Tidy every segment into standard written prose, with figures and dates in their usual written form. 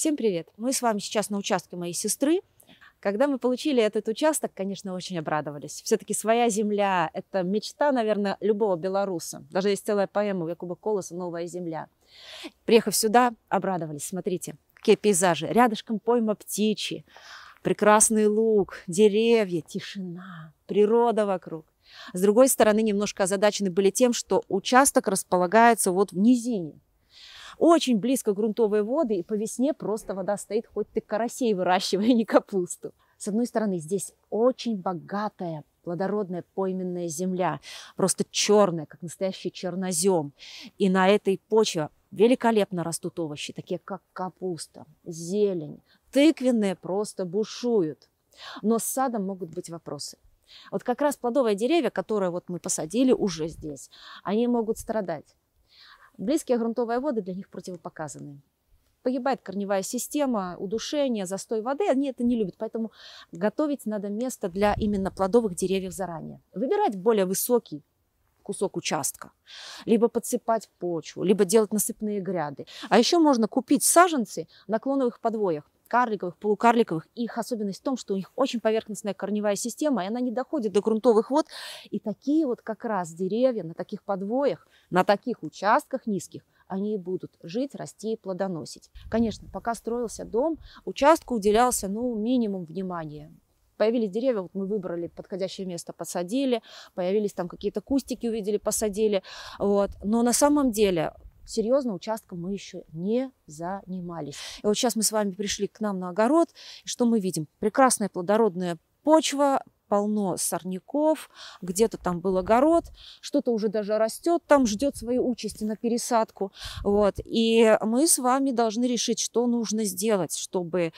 Всем привет! Мы с вами сейчас на участке моей сестры. Когда мы получили этот участок, конечно, очень обрадовались. Все-таки своя земля – это мечта, наверное, любого белоруса. Даже есть целая поэма у Якуба Колоса «Новая земля». Приехав сюда, обрадовались. Смотрите, какие пейзажи. Рядышком пойма птичьи, прекрасный луг, деревья, тишина, природа вокруг. С другой стороны, немножко озадачены были тем, что участок располагается вот в низине. Очень близко грунтовые воды, и по весне просто вода стоит, хоть ты карасей выращивай, а не капусту. С одной стороны, здесь очень богатая, плодородная пойменная земля, просто черная, как настоящий чернозем. И на этой почве великолепно растут овощи, такие как капуста, зелень, тыквенные просто бушуют. Но с садом могут быть вопросы. Вот как раз плодовые деревья, которые вот мы посадили уже здесь, они могут страдать. Близкие грунтовые воды для них противопоказаны. Погибает корневая система, удушение, застой воды. Они это не любят, поэтому готовить надо место для именно плодовых деревьев заранее. Выбирать более высокий кусок участка, либо подсыпать почву, либо делать насыпные гряды. А еще можно купить саженцы на клоновых подвоях, карликовых, полукарликовых. Их особенность в том, что у них очень поверхностная корневая система, и она не доходит до грунтовых вод. И такие вот как раз деревья на таких подвоях, на таких участках низких, они и будут жить, расти и плодоносить. Конечно, пока строился дом, участку уделялся минимум внимания. Появились деревья, вот мы выбрали подходящее место, посадили, появились там какие-то кустики, увидели, посадили. Вот. Но на самом деле серьезно участком мы еще не занимались. И вот сейчас мы с вами пришли к нам на огород, и что мы видим? Прекрасная плодородная почва, полно сорняков, где-то там был огород, что-то уже даже растет, там ждет своей участи на пересадку. Вот. И мы с вами должны решить, что нужно сделать, чтобы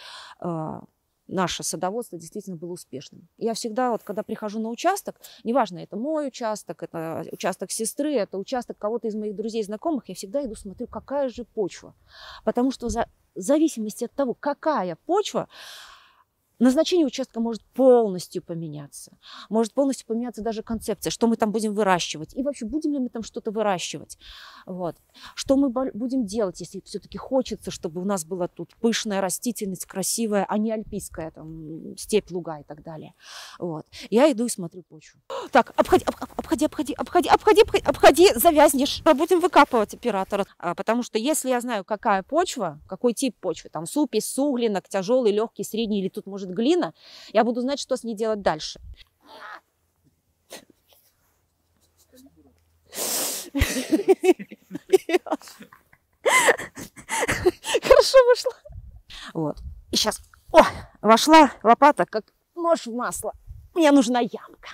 наше садоводство действительно было успешным. Я всегда, вот, когда прихожу на участок, неважно, это мой участок, это участок сестры, это участок кого-то из моих друзей, знакомых, я всегда иду смотрю, какая же почва. Потому что в зависимости от того, какая почва, назначение участка может полностью поменяться. Может полностью поменяться даже концепция, что мы там будем выращивать. И вообще, будем ли мы там что-то выращивать. Вот. Что мы будем делать, если все-таки хочется, чтобы у нас была тут пышная растительность, красивая, а не альпийская, там, степь, луга и так далее. Вот. Я иду и смотрю почву. Так, обходи, завязнешь. Будем выкапывать оператора. Потому что если я знаю, какая почва, какой тип почвы, там супесь, суглинок, тяжелый, легкий, средний, или тут может глина, я буду знать, что с ней делать дальше. Хорошо вышло. Вот. И сейчас, вошла лопата, как нож в масло. Мне нужна ямка.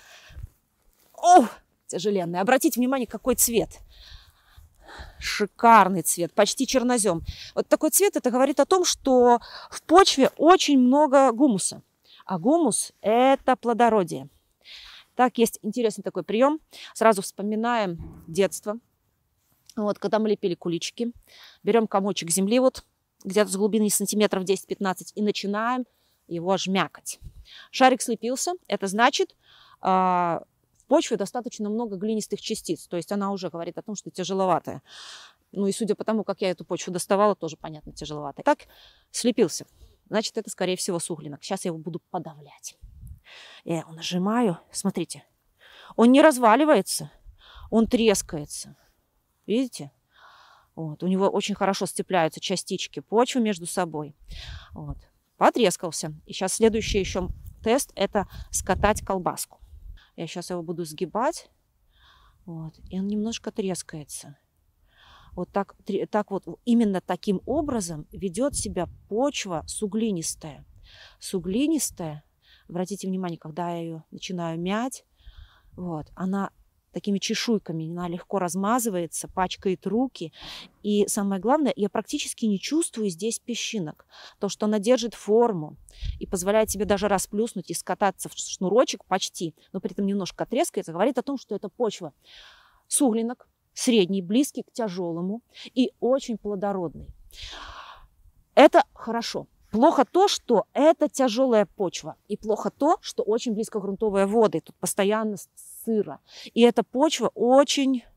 Тяжеленная. Обратите внимание, какой цвет. Шикарный цвет, почти чернозем. Вот такой цвет, это говорит о том, что в почве очень много гумуса. А гумус – это плодородие. Так, есть интересный такой прием. Сразу вспоминаем детство. Вот, когда мы лепили куличики, берем комочек земли, вот где-то с глубины сантиметров 10-15, и начинаем его жмякать. Шарик слепился, это значит, в почве достаточно много глинистых частиц, то есть она уже говорит о том, что тяжеловатая. Ну и судя по тому, как я эту почву доставала, тоже понятно, тяжеловатая. Так, слепился. Значит, это, скорее всего, суглинок. Сейчас я его буду подавлять. Я его нажимаю. Смотрите. Он не разваливается, он трескается. Видите? Вот. У него очень хорошо сцепляются частички почвы между собой. Вот. Потрескался. И сейчас следующий еще тест – это скатать колбаску. Я сейчас его буду сгибать. Вот. И он немножко трескается. Вот так вот, именно таким образом ведет себя почва суглинистая. Суглинистая, обратите внимание, когда я ее начинаю мять, вот, она такими чешуйками, она легко размазывается, пачкает руки. И самое главное, я практически не чувствую здесь песчинок. То, что она держит форму и позволяет себе даже расплюснуть и скататься в шнурочек почти, но при этом немножко трескается, говорит о том, что это почва суглинок, средний, близкий к тяжелому и очень плодородный. Это хорошо. Плохо то, что это тяжелая почва. И плохо то, что очень близко грунтовые воды. Тут постоянно сыро. И эта почва очень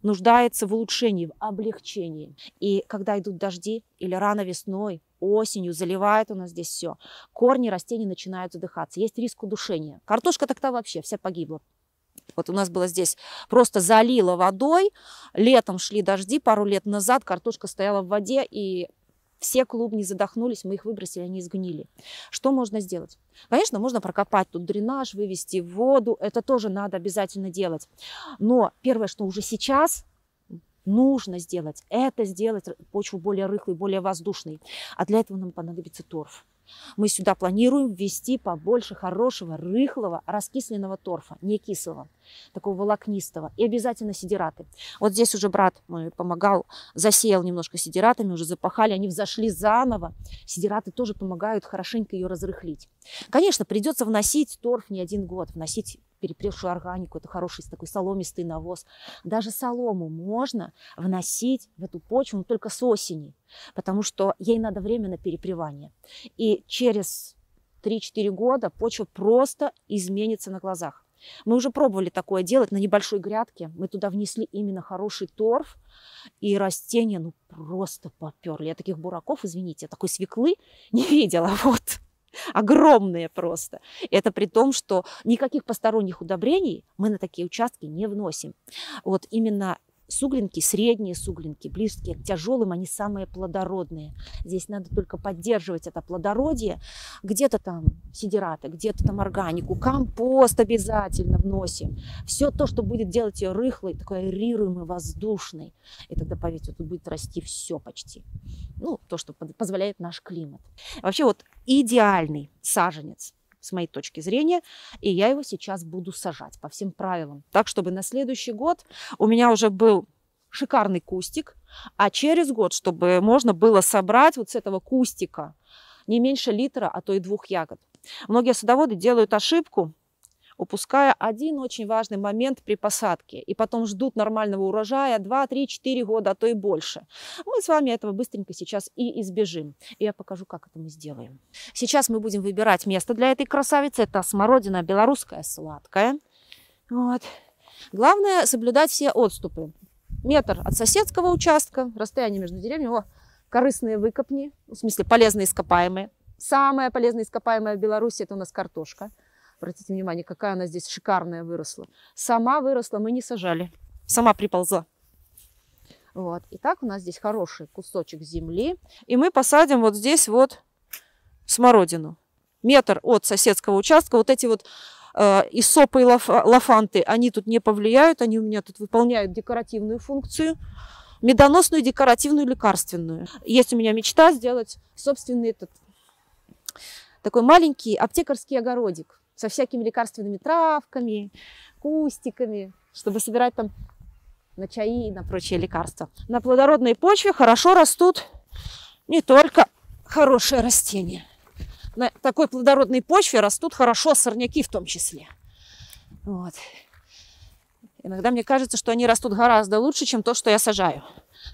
нуждается в улучшении, в облегчении. И когда идут дожди или рано весной, осенью заливает у нас здесь все, корни растений начинают задыхаться. Есть риск удушения. Картошка так-то вообще вся погибла. Вот у нас было здесь просто залило водой, летом шли дожди, пару лет назад картошка стояла в воде, и все клубни задохнулись, мы их выбросили, они сгнили. Что можно сделать? Конечно, можно прокопать тут дренаж, вывести воду, это тоже надо обязательно делать. Но первое, что уже сейчас нужно сделать, это сделать почву более рыхлой, более воздушной. А для этого нам понадобится торф. Мы сюда планируем ввести побольше хорошего, рыхлого, раскисленного торфа, не кислого, такого волокнистого. И обязательно сидираты. Вот здесь уже брат мой помогал, засеял немножко сидиратами, уже запахали, они взошли заново. Сидираты тоже помогают хорошенько ее разрыхлить. Конечно, придется вносить торф не один год, вносить перепревшую органику, это хороший такой соломистый навоз. Даже солому можно вносить в эту почву, но только с осени, потому что ей надо время на перепревание. И через 3-4 года почва просто изменится на глазах. Мы уже пробовали такое делать на небольшой грядке. Мы туда внесли именно хороший торф, и растения просто поперли. Я таких бураков, извините, такой свеклы не видела. Вот. Огромные просто. Это при том, что никаких посторонних удобрений мы на такие участки не вносим. Вот именно суглинки, средние суглинки, близкие к тяжелым, они самые плодородные. Здесь надо только поддерживать это плодородие. Где-то там сидираты, где-то там органику, компост обязательно вносим. Все то, что будет делать ее рыхлой, такой аэрируемой, воздушной. И тогда, поверьте, тут будет расти все почти. Ну, то, что позволяет наш климат. Вообще вот идеальный саженец, с моей точки зрения, и я его сейчас буду сажать по всем правилам. Так, чтобы на следующий год у меня уже был шикарный кустик, а через год, чтобы можно было собрать вот с этого кустика не меньше литра, а то и 2 ягод. Многие садоводы делают ошибку, упуская один очень важный момент при посадке, и потом ждут нормального урожая 2, 3, 4 года, а то и больше. Мы с вами этого быстренько сейчас и избежим. И я покажу, как это мы сделаем. Сейчас мы будем выбирать место для этой красавицы. Это смородина белорусская сладкая. Вот. Главное соблюдать все отступы. Метр от соседского участка, расстояние между деревьями, корыстные выкопни, в смысле полезные ископаемые. Самая полезная ископаемая в Беларуси — это у нас картошка. Обратите внимание, какая она здесь шикарная выросла. Сама выросла, мы не сажали. Сама приползла. Вот. Итак, у нас здесь хороший кусочек земли. И мы посадим вот здесь вот смородину. Метр от соседского участка. Вот эти вот иссопы и лафанты, они тут не повлияют. Они у меня тут выполняют декоративную функцию. Медоносную, декоративную, лекарственную. Есть у меня мечта сделать собственный такой маленький аптекарский огородик со всякими лекарственными травками, кустиками, чтобы собирать там на чаи и на прочие лекарства. На плодородной почве хорошо растут не только хорошие растения. На такой плодородной почве растут хорошо сорняки в том числе. Вот. Иногда мне кажется, что они растут гораздо лучше, чем то, что я сажаю.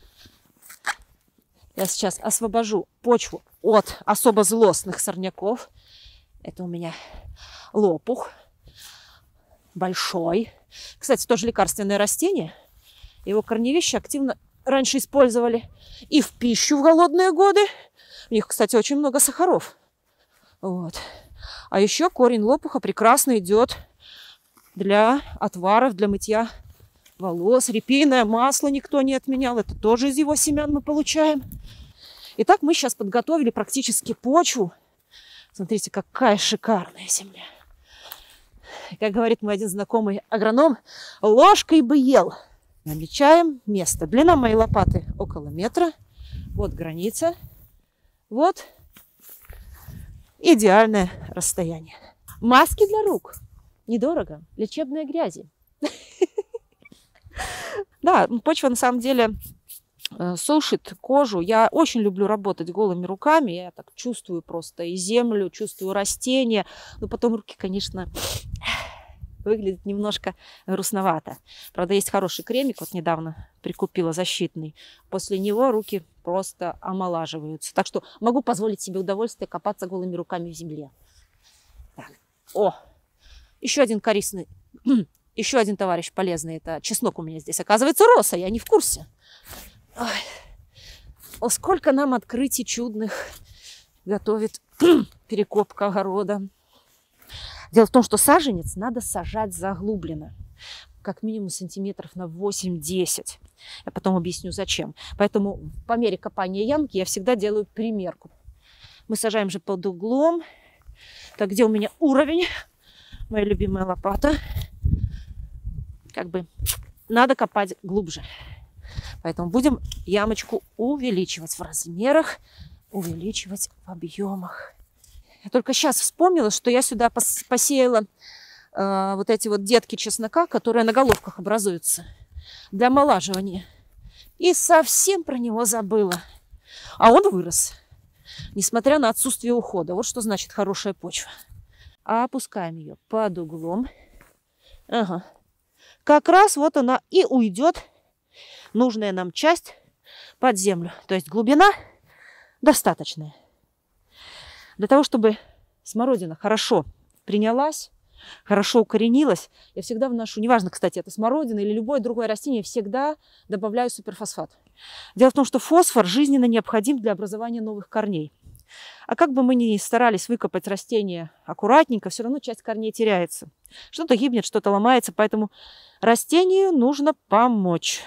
Я сейчас освобожу почву от особо злостных сорняков. Это у меня лопух большой. Кстати, тоже лекарственное растение. Его корневища активно раньше использовали и в пищу в голодные годы. У них, кстати, очень много сахаров. Вот. А еще корень лопуха прекрасно идет для отваров, для мытья волос. Репейное масло никто не отменял. Это тоже из его семян мы получаем. Итак, мы сейчас подготовили практически почву. Смотрите, какая шикарная земля. Как говорит мой один знакомый агроном, ложкой бы ел. Намечаем место. Длина моей лопаты около метра. Вот граница. Вот идеальное расстояние. Маски для рук. Недорого. Лечебные грязи. Да, почва на самом деле сушит кожу. Я очень люблю работать голыми руками. Я так чувствую просто и землю, чувствую растения. Но потом руки, конечно, выглядят немножко грустновато. Правда, есть хороший кремик. Вот недавно прикупила защитный. После него руки просто омолаживаются. Так что могу позволить себе удовольствие копаться голыми руками в земле. Так. О! Еще один корыстный Еще один товарищ полезный. Это чеснок у меня здесь. Оказывается, рос, а я не в курсе. Ой. О, сколько нам открытий чудных готовит перекопка огорода. Дело в том, что саженец надо сажать заглубленно. Как минимум сантиметров на 8-10. Я потом объясню, зачем. Поэтому по мере копания ямки я всегда делаю примерку. Мы сажаем же под углом. Так, где у меня уровень? Моя любимая лопата. Как бы надо копать глубже. Поэтому будем ямочку увеличивать в размерах, увеличивать в объемах. Я только сейчас вспомнила, что я сюда посеяла вот эти вот детки чеснока, которые на головках образуются для омолаживания. И совсем про него забыла. А он вырос, несмотря на отсутствие ухода. Вот что значит хорошая почва. А опускаем ее под углом. Ага. Как раз вот она и уйдет, нужная нам часть, под землю. То есть глубина достаточная. Для того, чтобы смородина хорошо принялась, хорошо укоренилась, я всегда вношу, неважно, кстати, это смородина или любое другое растение, всегда добавляю суперфосфат. Дело в том, что фосфор жизненно необходим для образования новых корней. А как бы мы ни старались выкопать растение аккуратненько, все равно часть корней теряется. Что-то гибнет, что-то ломается, поэтому растению нужно помочь.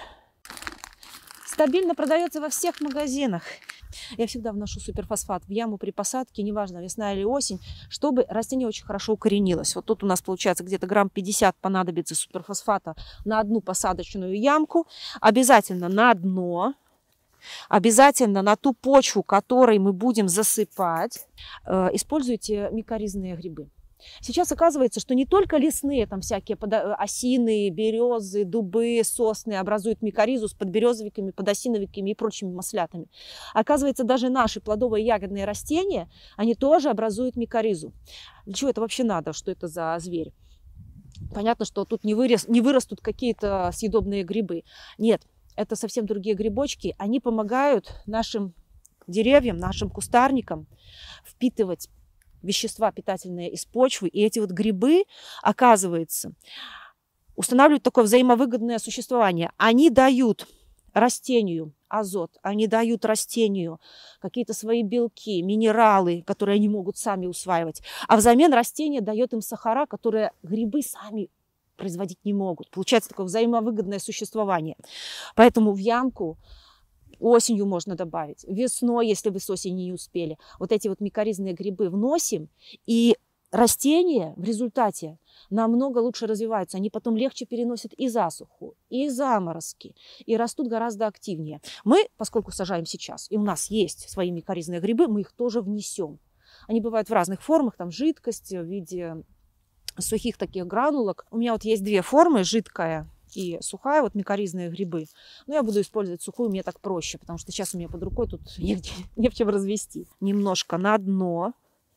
Стабильно продается во всех магазинах. Я всегда вношу суперфосфат в яму при посадке, неважно, весна или осень, чтобы растение очень хорошо укоренилось. Вот тут у нас получается где-то грамм 50 понадобится суперфосфата на одну посадочную ямку. Обязательно на дно, обязательно на ту почву, которой мы будем засыпать. Используйте микоризные грибы. Сейчас оказывается, что не только лесные, там всякие осины, березы, дубы, сосны образуют микоризу с подберезовиками, подосиновиками и прочими маслятами. Оказывается, даже наши плодовые ягодные растения, они тоже образуют микоризу. Для чего это вообще надо? Что это за зверь? Понятно, что тут не вырастут какие-то съедобные грибы. Нет, это совсем другие грибочки. Они помогают нашим деревьям, нашим кустарникам впитывать вещества питательные из почвы. И эти вот грибы, оказывается, устанавливают такое взаимовыгодное существование. Они дают растению азот, они дают растению какие-то свои белки, минералы, которые они могут сами усваивать. А взамен растение дает им сахара, которые грибы сами производить не могут. Получается такое взаимовыгодное существование. Поэтому в ямку осенью можно добавить, весной, если вы с осени не успели. Вот эти вот микоризные грибы вносим, и растения в результате намного лучше развиваются. Они потом легче переносят и засуху, и заморозки, и растут гораздо активнее. Мы, поскольку сажаем сейчас, и у нас есть свои микоризные грибы, мы их тоже внесем. Они бывают в разных формах, там жидкость в виде сухих таких гранулок. У меня вот есть две формы, жидкая и сухая, вот микоризные грибы. Но я буду использовать сухую, мне так проще, потому что сейчас у меня под рукой тут не в чем развести. Немножко на дно.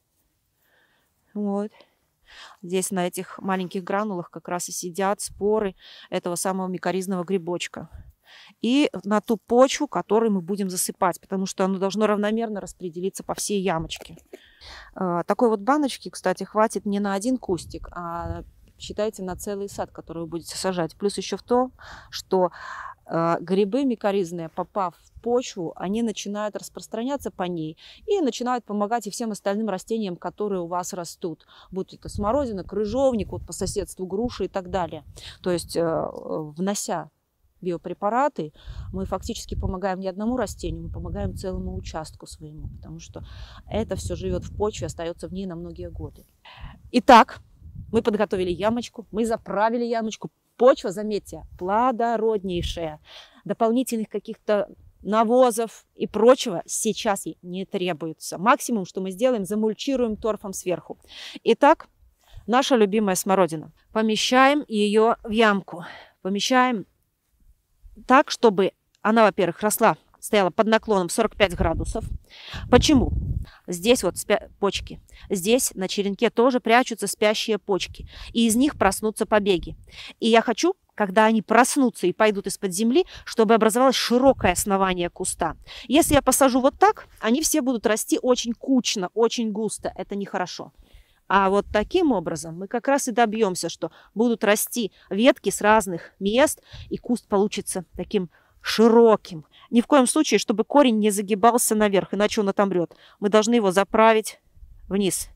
Вот. Здесь на этих маленьких гранулах как раз и сидят споры этого самого микоризного грибочка. И на ту почву, которой мы будем засыпать, потому что оно должно равномерно распределиться по всей ямочке. Такой вот баночки, кстати, хватит не на один кустик, а считайте на целый сад, который вы будете сажать. Плюс еще в том, что грибы микоризные, попав в почву, они начинают распространяться по ней и начинают помогать и всем остальным растениям, которые у вас растут. Будь это смородина, крыжовник, вот по соседству груши и так далее. То есть, внося биопрепараты, мы фактически помогаем не одному растению, мы помогаем целому участку своему, потому что это все живет в почве, остается в ней на многие годы. Итак, мы подготовили ямочку, мы заправили ямочку. Почва, заметьте, плодороднейшая. Дополнительных каких-то навозов и прочего сейчас ей не требуется. Максимум, что мы сделаем, замульчируем торфом сверху. Итак, наша любимая смородина. Помещаем ее в ямку. Помещаем так, чтобы она, во-первых, стояла под наклоном 45 градусов. Почему? Здесь вот почки. Здесь на черенке тоже прячутся спящие почки. И из них проснутся побеги. И я хочу, когда они проснутся и пойдут из-под земли, чтобы образовалось широкое основание куста. Если я посажу вот так, они все будут расти очень кучно, очень густо. Это нехорошо. А вот таким образом мы как раз и добьемся, что будут расти ветки с разных мест, и куст получится таким широким. Ни в коем случае, чтобы корень не загибался наверх, иначе он отомрет. Мы должны его заправить вниз.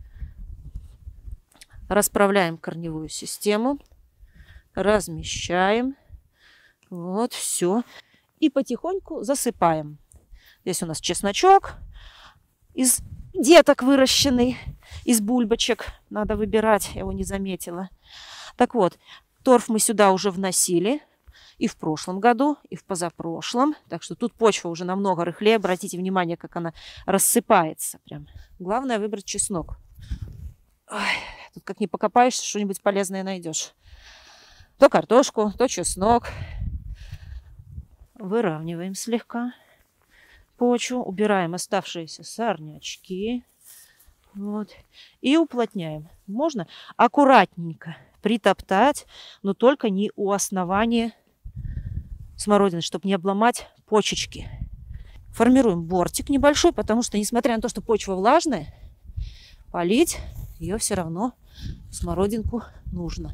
Расправляем корневую систему, размещаем. Вот, все. И потихоньку засыпаем. Здесь у нас чесночок из деток выращенный, из бульбочек. Надо выбирать, я его не заметила. Так вот, торф мы сюда уже вносили и в прошлом году, и в позапрошлом. Так что тут почва уже намного рыхлее. Обратите внимание, как она рассыпается. Прям. Главное выбрать чеснок. Ой, тут как не покопаешься, что-нибудь полезное найдешь. То картошку, то чеснок. Выравниваем слегка почву, убираем оставшиеся сорнячки. Вот. И уплотняем. Можно аккуратненько притоптать, но только не у основания смородины, чтобы не обломать почечки. Формируем бортик небольшой, потому что, несмотря на то, что почва влажная, полить ее все равно смородинку нужно.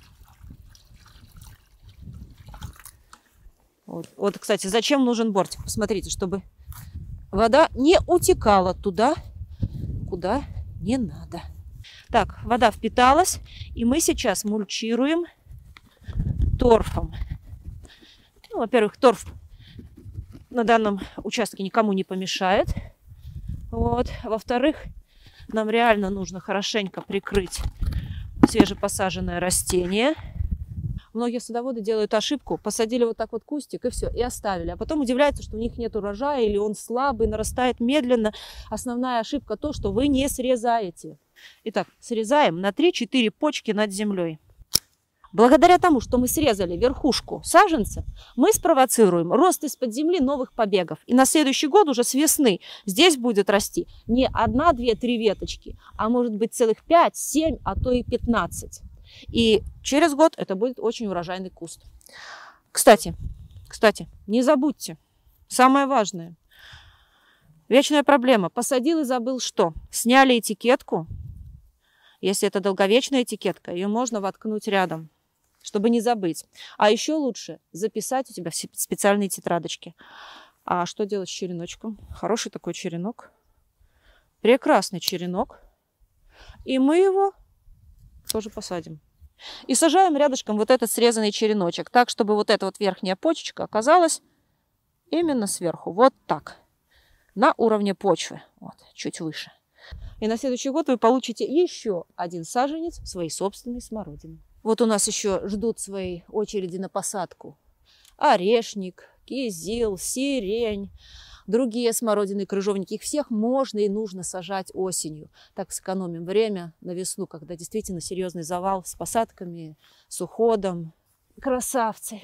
Вот, кстати, зачем нужен бортик? Посмотрите, чтобы вода не утекала туда, куда не надо. Так, вода впиталась, и мы сейчас мульчируем торфом. Ну, во-первых, торф на данном участке никому не помешает. Вот. Во-вторых, нам реально нужно хорошенько прикрыть свежепосаженное растение. Многие садоводы делают ошибку, посадили вот так вот кустик и все, и оставили. А потом удивляются, что у них нет урожая или он слабый, нарастает медленно. Основная ошибка то, что вы не срезаете. Итак, срезаем на 3-4 почки над землей. Благодаря тому, что мы срезали верхушку саженца, мы спровоцируем рост из-под земли новых побегов. И на следующий год уже с весны здесь будет расти не 1, 2, 3 веточки, а может быть целых 5, 7, а то и 15. И через год это будет очень урожайный куст. Кстати, не забудьте, самое важное. Вечная проблема. Посадил и забыл что? Сняли этикетку. Если это долговечная этикетка, ее можно воткнуть рядом, чтобы не забыть. А еще лучше записать у тебя в специальные тетрадочки. А что делать с череночком? Хороший такой черенок. Прекрасный черенок. И мы его тоже посадим. И сажаем рядышком вот этот срезанный череночек, так, чтобы вот эта вот верхняя почечка оказалась именно сверху. Вот так. На уровне почвы. Вот, чуть выше. И на следующий год вы получите еще один саженец своей собственной смородины. Вот у нас еще ждут своей очереди на посадку орешник, кизил, сирень, другие смородины, крыжовники. Их всех можно и нужно сажать осенью. Так сэкономим время на весну, когда действительно серьезный завал с посадками, с уходом. Красавцы.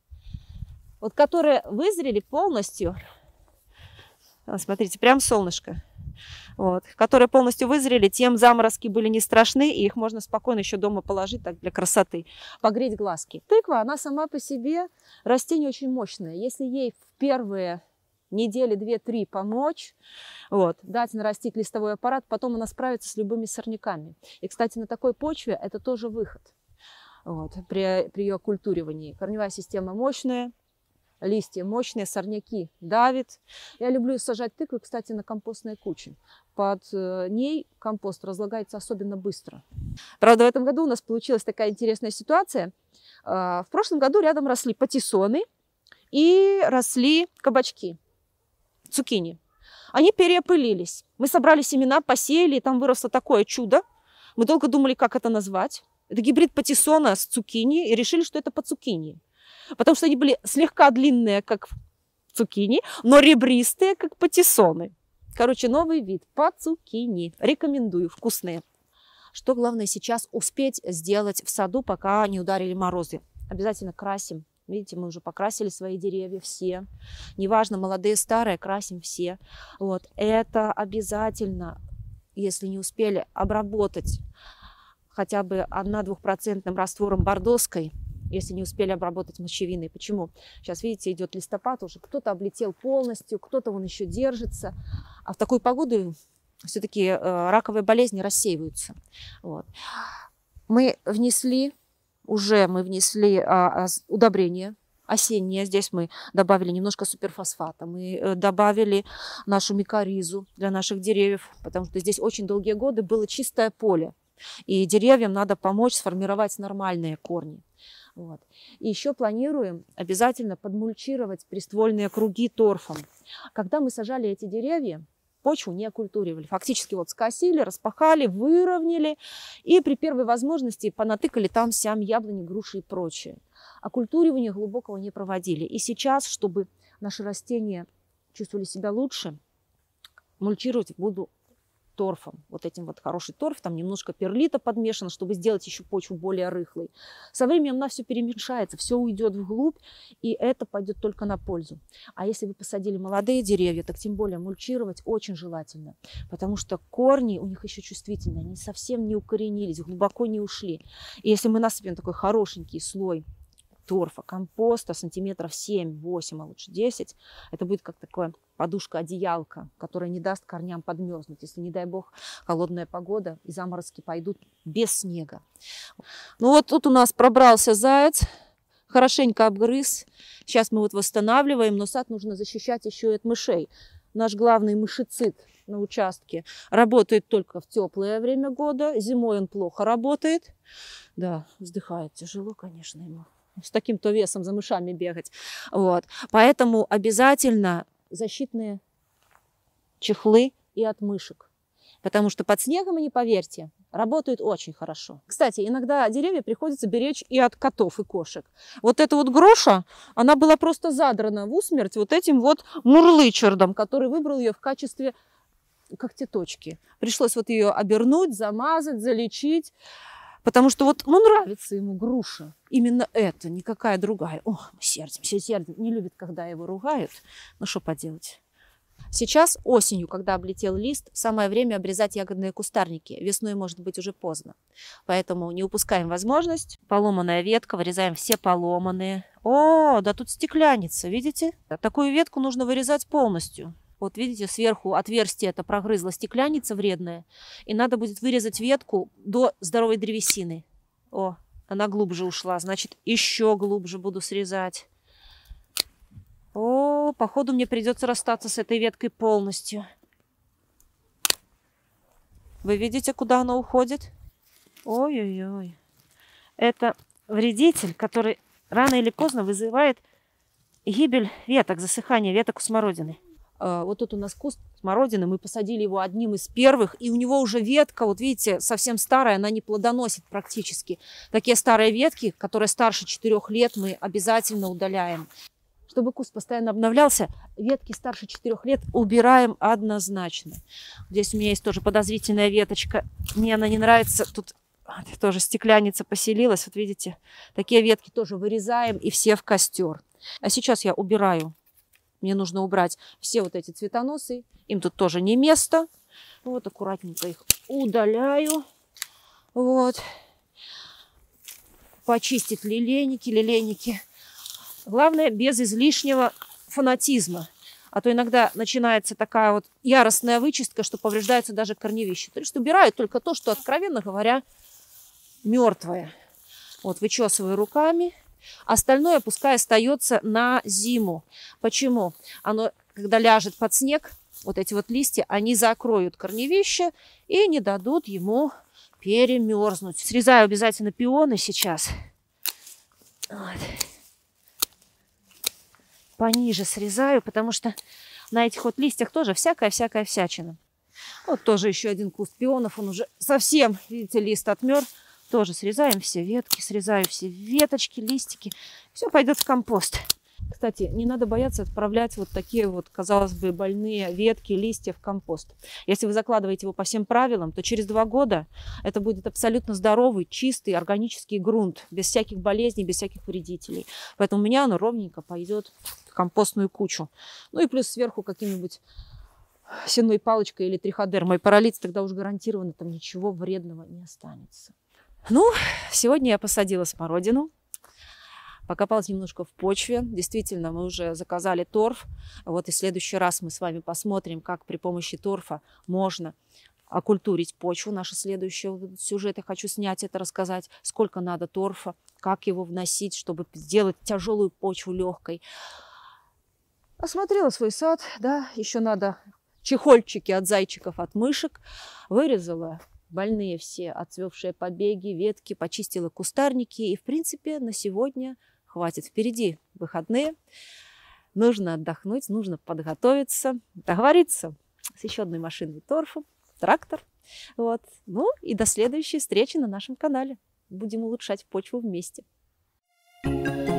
Вот которые вызрели полностью. Смотрите, прям солнышко. Вот, которые полностью вызрели, тем заморозки были не страшны, и их можно спокойно еще дома положить так для красоты, погреть глазки. Тыква, она сама по себе растение очень мощное. Если ей в первые недели 2-3 помочь, вот, дать нарастить листовой аппарат, потом она справится с любыми сорняками. И, кстати, на такой почве это тоже выход. Вот, при ее окультуривании. Корневая система мощная. Листья мощные, сорняки давит. Я люблю сажать тыквы, кстати, на компостной куче. Под ней компост разлагается особенно быстро. Правда, в этом году у нас получилась такая интересная ситуация. В прошлом году рядом росли патиссоны и росли кабачки, цукини. Они переопылились. Мы собрали семена, посеяли, и там выросло такое чудо. Мы долго думали, как это назвать. Это гибрид патиссона с цукини, и решили, что это по-цукини. Потому что они были слегка длинные, как цукини, но ребристые, как патиссоны. Короче, новый вид по-цукини. Рекомендую, вкусные. Что главное сейчас успеть сделать в саду, пока не ударили морозы? Обязательно красим. Видите, мы уже покрасили свои деревья все. Неважно, молодые, старые, красим все. Вот. Это обязательно, если не успели, обработать хотя бы 1-2% раствором бордоской. Если не успели обработать мочевиной. Почему? Сейчас, видите, идет листопад уже. Кто-то облетел полностью, кто-то он еще держится. А в такую погоду все-таки раковые болезни рассеиваются. Вот. Мы внесли удобрение осеннее. Здесь мы добавили немножко суперфосфата. Мы добавили нашу микоризу для наших деревьев, потому что здесь очень долгие годы было чистое поле. И деревьям надо помочь сформировать нормальные корни. Вот. И еще планируем обязательно подмульчировать приствольные круги торфом. Когда мы сажали эти деревья, почву не окультуривали. Фактически вот скосили, распахали, выровняли и при первой возможности понатыкали там сям яблони, груши и прочее. Окультуривания глубокого не проводили. И сейчас, чтобы наши растения чувствовали себя лучше, мульчировать буду торфом. Вот этим вот хороший торф, там немножко перлита подмешано, чтобы сделать еще почву более рыхлой. Со временем она все перемешается, все уйдет вглубь, и это пойдет только на пользу. А если вы посадили молодые деревья, так тем более мульчировать очень желательно, потому что корни у них еще чувствительные, они совсем не укоренились, глубоко не ушли. И если мы насыпем такой хорошенький слой торфа, компоста сантиметров 7-8, а лучше 10, это будет как такая подушка-одеялка, которая не даст корням подмерзнуть. Если, не дай бог, холодная погода и заморозки пойдут без снега. Ну вот тут у нас пробрался заяц, хорошенько обгрыз. Сейчас мы вот восстанавливаем, но сад нужно защищать еще и от мышей. Наш главный мышицид на участке работает только в теплое время года. Зимой он плохо работает. Да, вздыхает тяжело, конечно, ему с таким-то весом за мышами бегать. Вот. Поэтому обязательно защитные чехлы и от мышек. Потому что под снегом, и не поверьте, работают очень хорошо. Кстати, иногда деревья приходится беречь и от котов и кошек. Вот эта вот груша, она была просто задрана в усмерть вот этим вот мурлычердом, который выбрал ее в качестве когтеточки. Пришлось вот ее обернуть, замазать, залечить. Потому что вот, нравится ему груша. Именно это, никакая другая. Ох, мы сердимся, сердим. Не любит, когда его ругают. Ну, что поделать. Сейчас осенью, когда облетел лист, самое время обрезать ягодные кустарники. Весной может быть уже поздно. Поэтому не упускаем возможность. Поломанная ветка, вырезаем все поломанные. О, да тут стекляница, видите? Такую ветку нужно вырезать полностью. Вот видите, сверху отверстие это прогрызла стекляница вредная. И надо будет вырезать ветку до здоровой древесины. О, она глубже ушла. Значит, еще глубже буду срезать. О, походу мне придется расстаться с этой веткой полностью. Вы видите, куда она уходит? Ой-ой-ой. Это вредитель, который рано или поздно вызывает гибель веток, засыхание веток у смородины. Вот тут у нас куст смородины, мы посадили его одним из первых, и у него уже ветка, вот видите, совсем старая, она не плодоносит практически. Такие старые ветки, которые старше 4 лет, мы обязательно удаляем. Чтобы куст постоянно обновлялся, ветки старше 4 лет убираем однозначно. Здесь у меня есть тоже подозрительная веточка, мне она не нравится, тут тоже стекляница поселилась, вот видите, такие ветки тоже вырезаем и все в костер. А сейчас я убираю. Мне нужно убрать все вот эти цветоносы. Им тут тоже не место. Вот аккуратненько их удаляю. Вот. Почистить лилейники. Главное, без излишнего фанатизма. А то иногда начинается такая вот яростная вычистка, что повреждается даже корневище. То есть убираю только то, что, откровенно говоря, мертвое. Вот вычесываю руками. Остальное пускай остается на зиму. Почему? Оно, когда ляжет под снег, вот эти вот листья, они закроют корневище и не дадут ему перемерзнуть. Срезаю обязательно пионы сейчас. Вот. Пониже срезаю, потому что на этих вот листьях тоже всякая всячина. Вот тоже еще один куст пионов, он уже совсем, видите, лист отмер. Тоже срезаем все ветки, срезаю все веточки, листики. Все пойдет в компост. Кстати, не надо бояться отправлять вот такие вот, казалось бы, больные ветки, листья в компост. Если вы закладываете его по всем правилам, то через 2 года это будет абсолютно здоровый, чистый, органический грунт, без всяких болезней, без всяких вредителей. Поэтому у меня оно ровненько пойдет в компостную кучу. Ну и плюс сверху каким-нибудь сенной палочкой или триходермой пролить, тогда уж гарантированно там ничего вредного не останется. Ну, сегодня я посадила смородину. покопалась немножко в почве. Действительно, мы уже заказали торф. Вот и в следующий раз мы с вами посмотрим, как при помощи торфа можно окультурить почву. Наши следующие сюжеты хочу снять, это рассказать, сколько надо торфа, как его вносить, чтобы сделать тяжелую почву легкой. Осмотрела свой сад, да, еще надо чехольчики от зайчиков, от мышек. Вырезала больные все отцвевшие побеги, ветки, почистила кустарники. И, в принципе, на сегодня хватит. Впереди выходные. Нужно отдохнуть, нужно подготовиться, договориться с еще одной машиной торфа, трактор. Вот. Ну и до следующей встречи на нашем канале. Будем улучшать почву вместе.